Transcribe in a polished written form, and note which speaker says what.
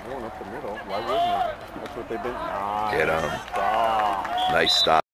Speaker 1: Going up the middle. Why wouldn't they? That's what they've been.
Speaker 2: Get him.
Speaker 1: Stop.
Speaker 2: Nice stop.